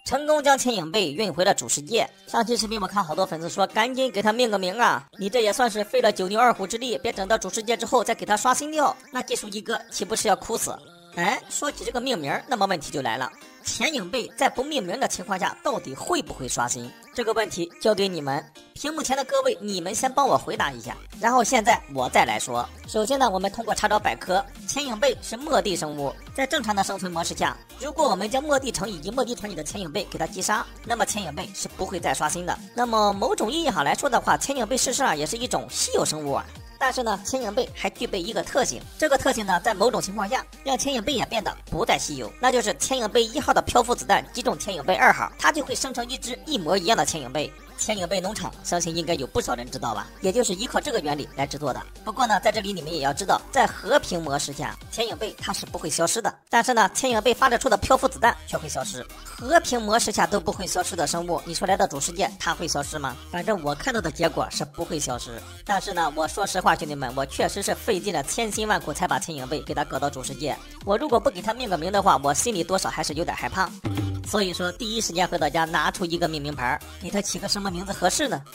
成功将千影贝运回了主世界。上期视频我看好多粉丝说赶紧给他命个名啊，你这也算是费了九牛二虎之力，别整到主世界之后再给他刷新掉，那技术一哥岂不是要哭死？哎，说起这个命名，那么问题就来了，千影贝在不命名的情况下到底会不会刷新？这个问题交给你们屏幕前的各位，你们先帮我回答一下，然后现在我再来说。首先呢，我们通过查找百科，千影贝是末地生物，在正常的生存模式下，如果我们将末地城以及末地城里的千影贝给它击杀，那么千影贝是不会再刷新的。那么某种意义上来说的话，千影贝事实上也是一种稀有生物啊。但是呢，千影贝还具备一个特性，这个特性呢，在某种情况下让千影贝也变得不再稀有，那就是千影贝1号的漂浮子弹击中千影贝2号，它就会生成一只一模一样的千影贝。千影贝农场相信应该有不少人知道吧，也就是依靠这个原理来制作的。不过呢，在这里你们也要知道，在和平模式下，千影贝它是不会消失的，但是呢，千影贝发射出的漂浮子弹却会消失。和平模式下都不会消失的生物，你说来到主世界它会消失吗？反正我看到的结果是不会消失。但是呢，我说实话兄弟们，我确实是费尽了千辛万苦才把千影贝给它搞到主世界，我如果不给它命个名的话，我心里多少还是有点害怕。所以说第一时间回到家拿出一个命名牌，给它起个什么名字合适呢？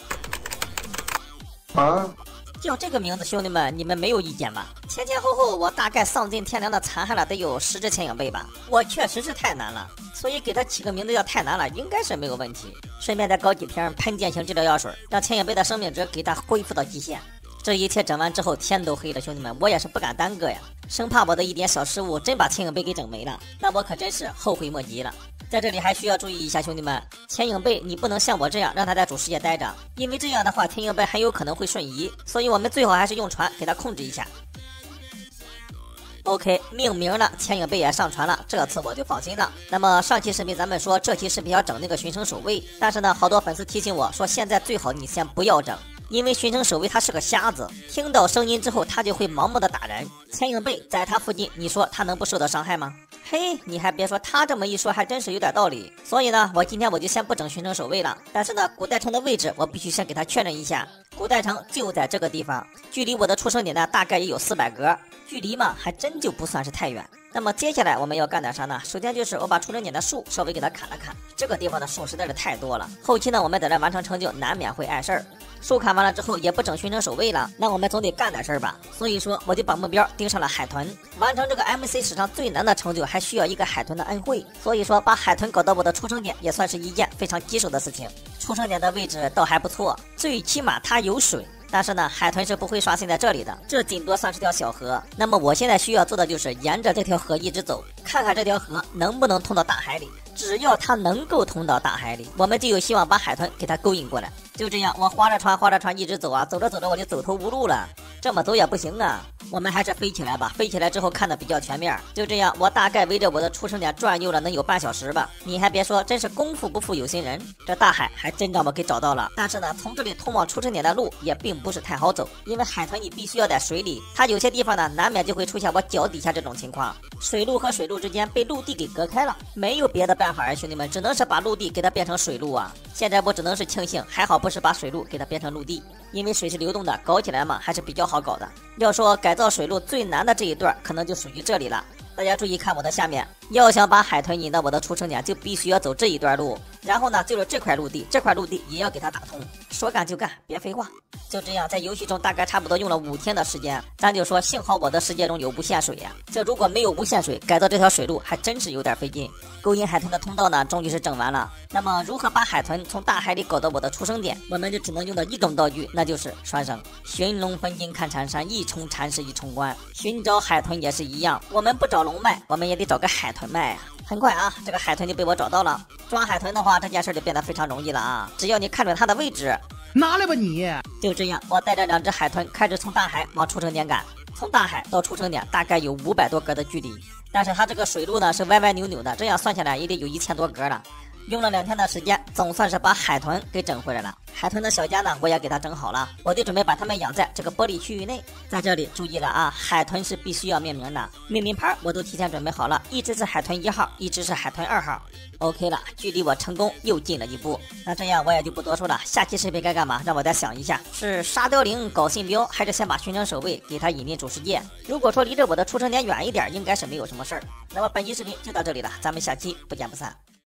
叫这个名字兄弟们你们没有意见吧？前前后后我大概丧尽天良的残害了得有10只千影贝吧，我确实是太难了，所以给它起个名字叫太难了应该是没有问题。顺便再搞几瓶喷剑型治疗药水，让千影贝的生命值给它恢复到极限。这一切整完之后天都黑了，兄弟们我也是不敢耽搁呀，生怕我的一点小失误真把千影贝给整没了，那我可真是后悔莫及了。在这里还需要注意一下兄弟们，千影贝你不能像我这样让它在主世界待着，因为这样的话千影贝很有可能会瞬移，所以我们最好还是用船给它控制一下。OK， 命名了，千影贝也上传了，这次我就放心了。那么上期视频咱们说这期视频要整那个巡城守卫，但是呢好多粉丝提醒我说现在最好你先不要整，因为巡城守卫他是个瞎子，听到声音之后他就会盲目的打人，千影贝在他附近，你说他能不受到伤害吗？嘿，你还别说，他这么一说还真是有点道理。所以呢，我今天我就先不整巡城守卫了。但是呢，古代城的位置我必须先给他确认一下。古代城就在这个地方，距离我的出生点呢大概也有400格，距离嘛还真就不算是太远。那么接下来我们要干点啥呢？首先就是我把出生点的树稍微给它砍了砍，这个地方的树实在是太多了。后期呢，我们在这完成成就难免会碍事儿。树砍完了之后也不整巡城守卫了，那我们总得干点事儿吧。所以说我就把目标盯上了海豚，完成这个 MC 史上最难的成就还需要一个海豚的恩惠，所以说把海豚搞到我的出生点也算是一件非常棘手的事情。出生点的位置倒还不错，最起码它有水，但是呢海豚是不会刷新在这里的，这顶多算是条小河。那么我现在需要做的就是沿着这条河一直走，看看这条河能不能通到大海里，只要它能够通到大海里，我们就有希望把海豚给它勾引过来。就这样我划着船一直走啊，走着走着我就走投无路了，这么走也不行啊，我们还是飞起来吧，飞起来之后看得比较全面。就这样我大概围着我的出生点转悠了能有半小时吧，你还别说，真是功夫不负有心人，这大海还真让我给找到了。但是呢从这里通往出生点的路也并不是太好走，因为海豚你必须要在水里，它有些地方呢难免就会出现我脚底下这种情况，水路和水路之间被陆地给隔开了，没有别的办法啊兄弟们，只能是把陆地给它变成水路啊。现在我只能是庆幸还好不是把水路给它变成陆地，因为水是流动的，搞起来嘛还是比较好搞的。要说改造水路最难的这一段可能就属于这里了，大家注意看我的下面，要想把海豚引到我的出生点就必须要走这一段路，然后呢就是这块陆地也要给它打通。说干就干，别废话。就这样在游戏中大概差不多用了5天的时间，咱就说幸好我的世界中有无限水呀，这如果没有无限水，改造这条水路还真是有点费劲。勾引海豚的通道呢终于是整完了，那么如何把海豚从大海里搞到我的出生点，我们就只能用到一种道具，那就是双绳。寻龙分金看缠山，一重缠是一重关，寻找海豚也是一样，我们不找龙脉，我们也得找个海豚脉啊。很快啊，这个海豚就被我找到了。抓海豚的话，这件事就变得非常容易了啊！只要你看准它的位置， 拿来吧你！ 就这样，我带着2只海豚开始从大海往出生点赶。从大海到出生点大概有500多格的距离，但是它这个水路呢是歪歪扭扭的，这样算下来也得有1000多格了。用了2天的时间，总算是把海豚给整回来了。海豚的小家呢，我也给它整好了，我就准备把它们养在这个玻璃区域内。在这里注意了啊，海豚是必须要命名的，命名牌我都提前准备好了，一只是海豚1号，一只是海豚2号。OK 了，距离我成功又近了一步。那这样我也就不多说了，下期视频该干嘛？让我再想一下，是杀凋零搞信标，还是先把巡城守卫给它引进主世界？如果说离着我的出生点远一点，应该是没有什么事儿。那么本期视频就到这里了，咱们下期不见不散。